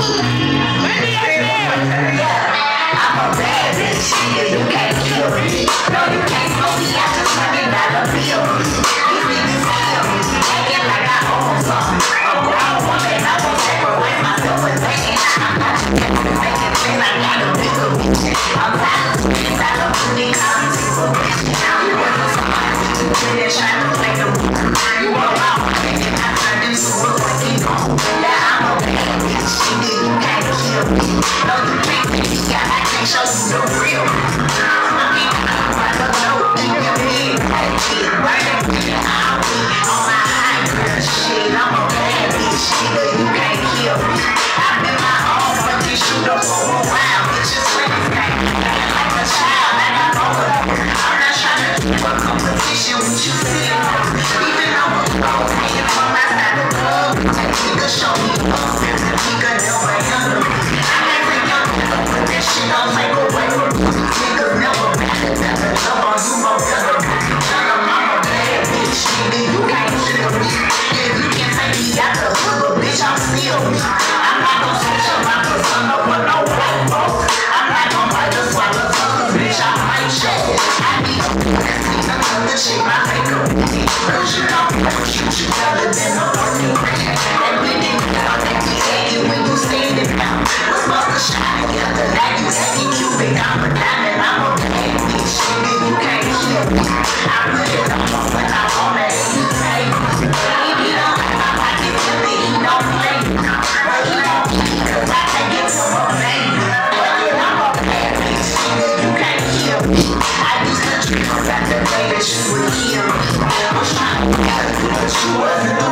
I'm a bad bitch, you can't kill me. No, you can't smoke me, I just $100 bill. These niggas kill me, acting like I own something. A grown woman, I won't sacrifice myself for thinking. I'm not just making things, I got a bigger bitch. I'm tired of things, I don't do these comments for bitch. You wasn't smart, you didn't try to make them. You were out, and I turned this to look like you know. Yeah, I'm a bad bitch, you can't kill me. No, you can't kill me, I can't show you the real. I don't know, think you mean that shit. Right up here, I'll be on my high girl shit. I'm a bad bitch, you can't kill me. I've been my own fucking shooter for a while. Bitches friends can't like a child, like I'm over. I'm not trying to keep a competition with you, see. Even though I'm old, hanging from my side of the club. Nigga show me love, nigga never handle me. I never young, but that shit don't take away from me. Nigga never matter, never love on you, more better. Tell them I'm a bad bitch, nigga, you can't kill me. Yeah, you can take me out the hood, but bitch, I'm still me. I'm not gon' switch up my persona for no white folks. I'm not gon' bite the swallow, bitch, I might show. I need a to shake my makeup. Cause you know, shoot you better than a fucking man. And when you get out, they be hating when you standing down. We're supposed to shine together, now you acting Cuban. I'm a diamond, I'm a bad bitch, nigga, you can't kill me. I put it on when I want it, and you pay me. He don't like my pocket filthy, he don't play me. But he don't eat, cause I take it to my baby. But yeah, I'm a bad bitch, nigga, you can't kill me. I used to dream about the day that you would kill me. I was trying to get you, but you wasn't